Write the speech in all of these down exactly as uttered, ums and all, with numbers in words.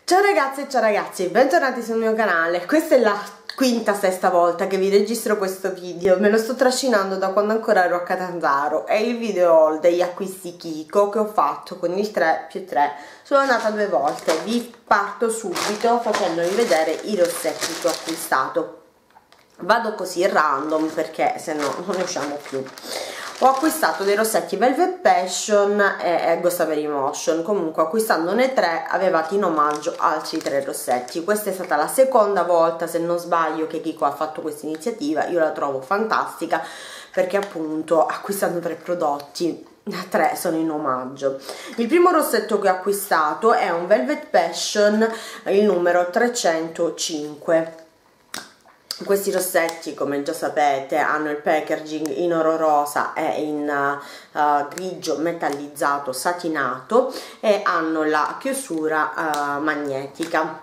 Ciao ragazze e ciao ragazzi, bentornati sul mio canale. Questa è la quinta, sesta volta che vi registro questo video. Me lo sto trascinando da quando ancora ero a Catanzaro. È il video haul degli acquisti Kiko che ho fatto con il tre più tre. Sono andata due volte. Vi parto subito facendovi vedere i rossetti che ho acquistato. Vado così random perché se no non ne usciamo più. Ho acquistato dei rossetti Velvet Passion e Gossamer Emotion. Comunque, acquistandone tre avevate in omaggio altri tre rossetti. Questa è stata la seconda volta, se non sbaglio, che Kiko ha fatto questa iniziativa. Io la trovo fantastica perché appunto acquistando tre prodotti, tre sono in omaggio. Il primo rossetto che ho acquistato è un Velvet Passion, il numero trecentocinque. Questi rossetti, come già sapete, hanno il packaging in oro rosa e in uh, grigio metallizzato satinato e hanno la chiusura uh, magnetica.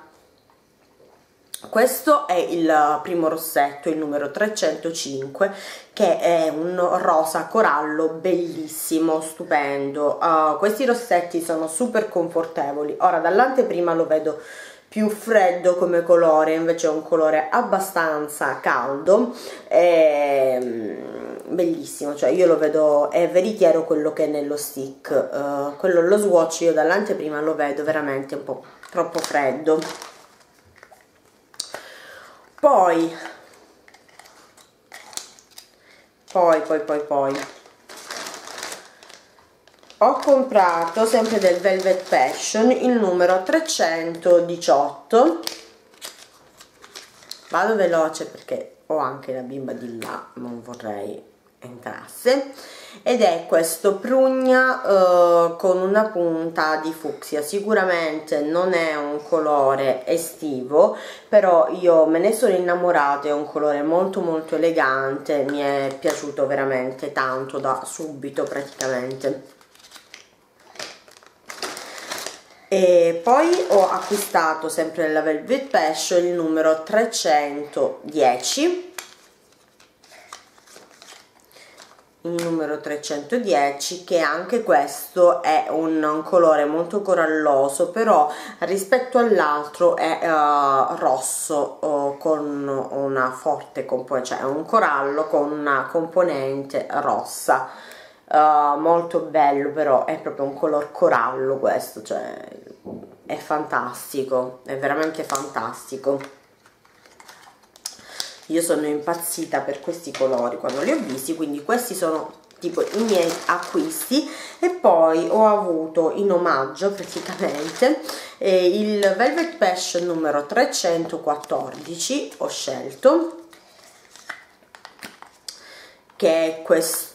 Questo è il primo rossetto, il numero trecentocinque, che è un rosa corallo bellissimo, stupendo. Uh, questi rossetti sono super confortevoli. Ora, dall'anteprima lo vedo più freddo come colore, invece è un colore abbastanza caldo, è bellissimo, cioè io lo vedo, è veritiero quello che è nello stick, uh, quello lo swatch io dall'anteprima lo vedo veramente un po' troppo freddo. Poi, poi, poi, poi, poi, ho comprato sempre del Velvet Passion il numero trecentodiciotto. Vado veloce perché ho anche la bimba di là, non vorrei entrasse, ed è questo prugna eh, con una punta di fucsia. Sicuramente non è un colore estivo, però io me ne sono innamorata, è un colore molto molto elegante, mi è piaciuto veramente tanto da subito praticamente. E poi ho acquistato sempre nella Velvet Passion il numero trecentodieci, il numero trecentodieci, che anche questo è un, un colore molto coralloso, però rispetto all'altro è uh, rosso uh, con una forte componente, cioè è un corallo con una componente rossa. Uh, molto bello, però è proprio un color corallo questo, cioè è fantastico, è veramente fantastico. Io sono impazzita per questi colori quando li ho visti, quindi questi sono tipo i miei acquisti. E poi ho avuto in omaggio praticamente eh, il Velvet Passion numero trecentoquattordici, ho scelto, che è questo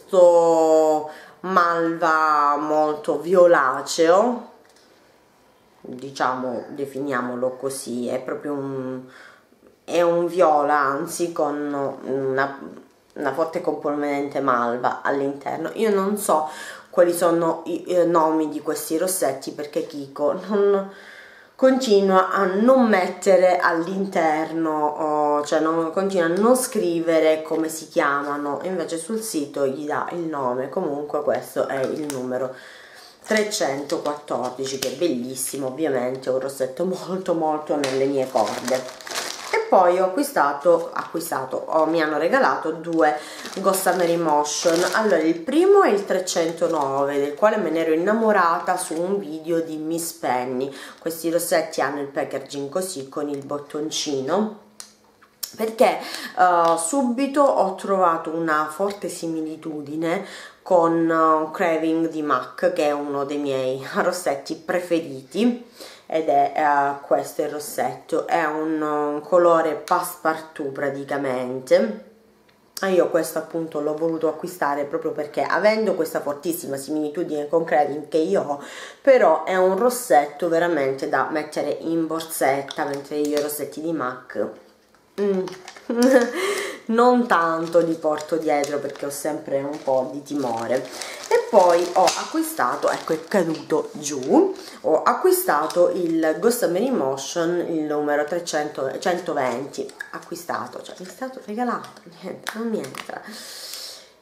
malva molto violaceo, diciamo, definiamolo così, è proprio un, è un viola, anzi con una, una forte componente malva all'interno. Io non so quali sono i, i nomi di questi rossetti perché Kiko non continua a non mettere all'interno, oh, cioè non, continua a non scrivere come si chiamano, invece sul sito gli dà il nome. Comunque questo è il numero trecentoquattordici, che è bellissimo, ovviamente un rossetto molto molto nelle mie corde. E poi ho acquistato, acquistato oh, mi hanno regalato due Gossamer Emotion. Allora, il primo è il trecentonove, del quale me ne ero innamorata su un video di Miss Penny. Questi rossetti hanno il packaging così con il bottoncino, perché uh, subito ho trovato una forte similitudine con uh, Craving di MAC, che è uno dei miei rossetti preferiti, ed è uh, questo il rossetto, è un, un colore passepartout praticamente. Io questo appunto l'ho voluto acquistare proprio perché, avendo questa fortissima similitudine con Craving che io ho, però è un rossetto veramente da mettere in borsetta, mentre io i rossetti di MAC mm. non tanto li porto dietro perché ho sempre un po' di timore. E poi ho acquistato, ecco è caduto giù, ho acquistato il Gossamer Emotion, il numero trecentoventi, acquistato, cioè mi è stato regalato, niente, non mi entra.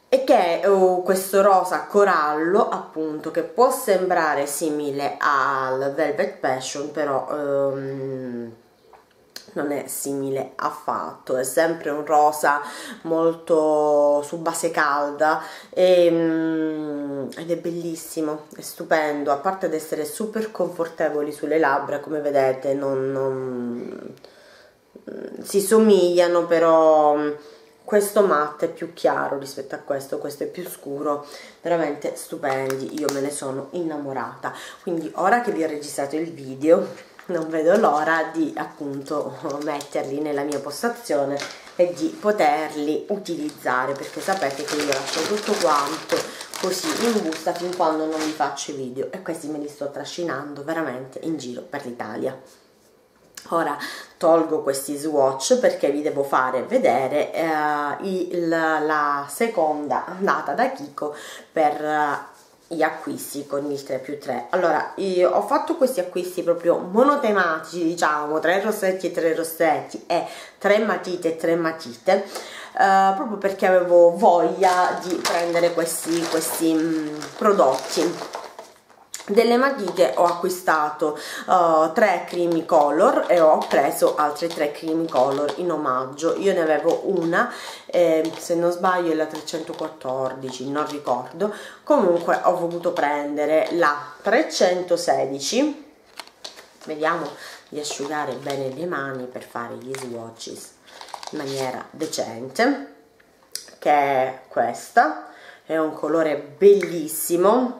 e che è uh, questo rosa corallo, appunto, che può sembrare simile al Velvet Passion, però um, non è simile affatto, è sempre un rosa molto su base calda e, um, ed è bellissimo, è stupendo, a parte ad essere super confortevoli sulle labbra, come vedete non, non si somigliano, però questo matte è più chiaro rispetto a questo, questo è più scuro, veramente stupendi, io me ne sono innamorata. Quindi ora che vi ho registrato il video non vedo l'ora di appunto metterli nella mia postazione e di poterli utilizzare, perché sapete che io lascio tutto quanto così in busta fin quando non vi faccio i video, e questi me li sto trascinando veramente in giro per l'Italia. Ora tolgo questi swatch perché vi devo fare vedere eh, il, la seconda andata da Kiko per uh, gli acquisti con il tre più tre. Allora, io ho fatto questi acquisti proprio monotematici, diciamo, tre rossetti e tre rossetti e tre matite e tre matite, uh, proprio perché avevo voglia di prendere questi, questi um, prodotti. Delle matite ho acquistato uh, tre creamy color e ho preso altre tre creamy color in omaggio. Io ne avevo una, eh, se non sbaglio è la trecentoquattordici, non ricordo. Comunque ho voluto prendere la trecentosedici. Vediamo di asciugare bene le mani per fare gli swatches in maniera decente, che è questa, è un colore bellissimo.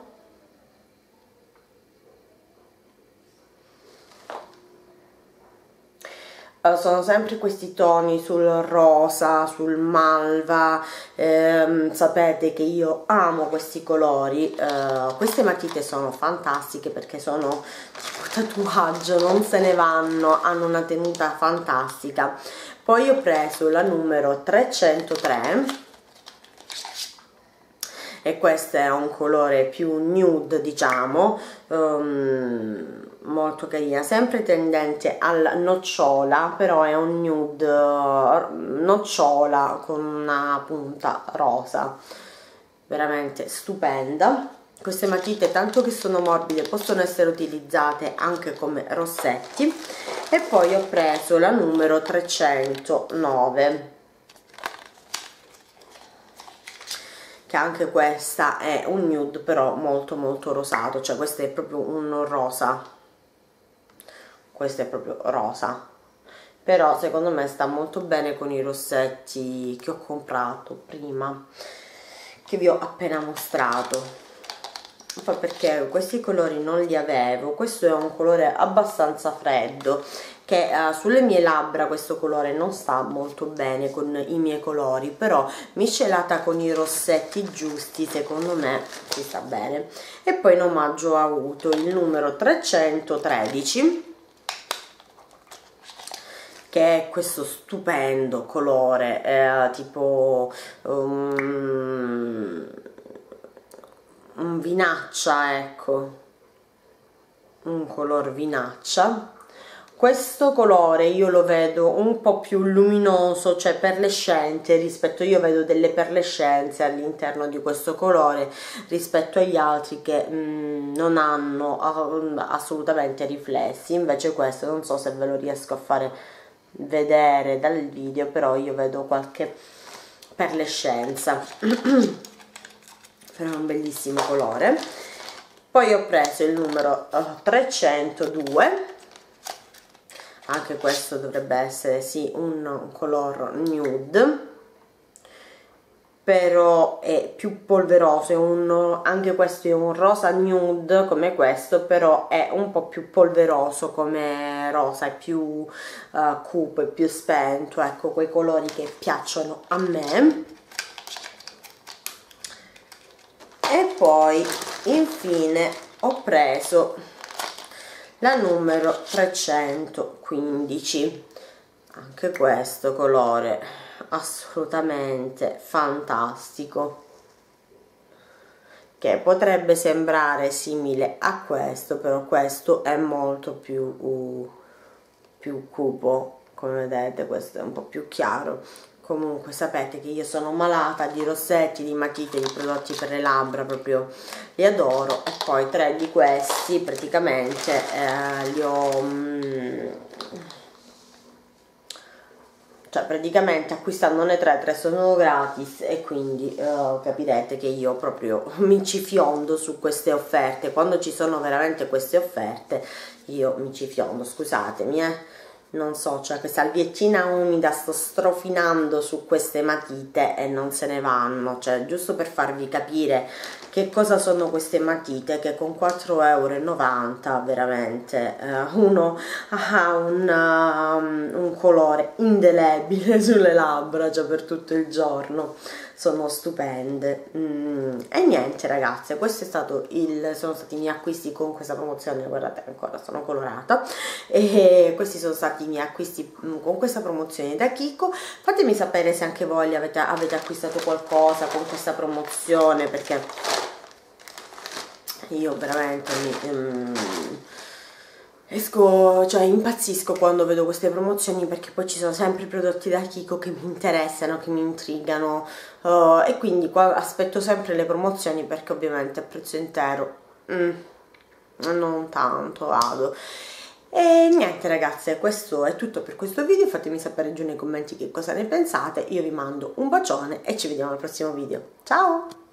Sono sempre questi toni sul rosa, sul malva, ehm, sapete che io amo questi colori. Eh, queste matite sono fantastiche perché sono tipo tatuaggio, non se ne vanno, hanno una tenuta fantastica. Poi ho preso la numero trecentotré e questo è un colore più nude, diciamo, um, molto carina, sempre tendente al nocciola, però è un nude uh, nocciola con una punta rosa, veramente stupenda. Queste matite, tanto che sono morbide, possono essere utilizzate anche come rossetti. E poi ho preso la numero trecentonove, che anche questa è un nude però molto molto rosato, cioè questo è proprio un rosa, questo è proprio rosa, però secondo me sta molto bene con i rossetti che ho comprato prima, che vi ho appena mostrato. Poi perché questi colori non li avevo, questo è un colore abbastanza freddo, che uh, sulle mie labbra questo colore non sta molto bene con i miei colori, però miscelata con i rossetti giusti secondo me ci sta bene. E poi in omaggio ho avuto il numero trecentotredici, che è questo stupendo colore, eh, tipo um, un vinaccia, ecco, un color vinaccia. Questo colore io lo vedo un po' più luminoso, cioè perlescente rispetto, io vedo delle perlescenze all'interno di questo colore rispetto agli altri che mh, non hanno uh, assolutamente riflessi. Invece questo non so se ve lo riesco a fare vedere dal video, però io vedo qualche perlescenza. Però è un bellissimo colore. Poi ho preso il numero uh, trecentodue, anche questo dovrebbe essere sì un, un color nude, però è più polveroso, è un, anche questo è un rosa nude come questo, però è un po' più polveroso come rosa, è più uh, cupo, è più spento, ecco, quei colori che piacciono a me. E poi infine ho preso la numero trecentoquindici, anche questo colore assolutamente fantastico, che potrebbe sembrare simile a questo, però questo è molto più, uh, più cupo, come vedete questo è un po' più chiaro, comunque sapete che io sono malata di rossetti, di matite, di prodotti per le labbra, proprio li adoro. E poi tre di questi praticamente eh, li ho mm, cioè praticamente acquistandone tre, tre sono gratis, e quindi eh, capirete che io proprio mi ci fiondo su queste offerte. Quando ci sono veramente queste offerte io mi ci fiondo, scusatemi eh non so, cioè questa salviettina umida, sto strofinando su queste matite e non se ne vanno, cioè giusto per farvi capire che cosa sono queste matite, che con quattro e novanta euro veramente eh, uno ha un, um, un colore indelebile sulle labbra, cioè per tutto il giorno. Sono stupende. Mm, e niente ragazze, questo è stato il sono stati i miei acquisti con questa promozione. Guardate, ancora sono colorata, e questi sono stati i miei acquisti con questa promozione da Kiko. Fatemi sapere se anche voi avete, avete acquistato qualcosa con questa promozione, perché io veramente mi, um, esco, cioè impazzisco quando vedo queste promozioni, perché poi ci sono sempre prodotti da Kiko che mi interessano, che mi intrigano, uh, e quindi qua aspetto sempre le promozioni, perché ovviamente a prezzo intero mm, non tanto vado. E niente ragazze, questo è tutto per questo video. Fatemi sapere giù nei commenti che cosa ne pensate. Io vi mando un bacione e ci vediamo al prossimo video. Ciao!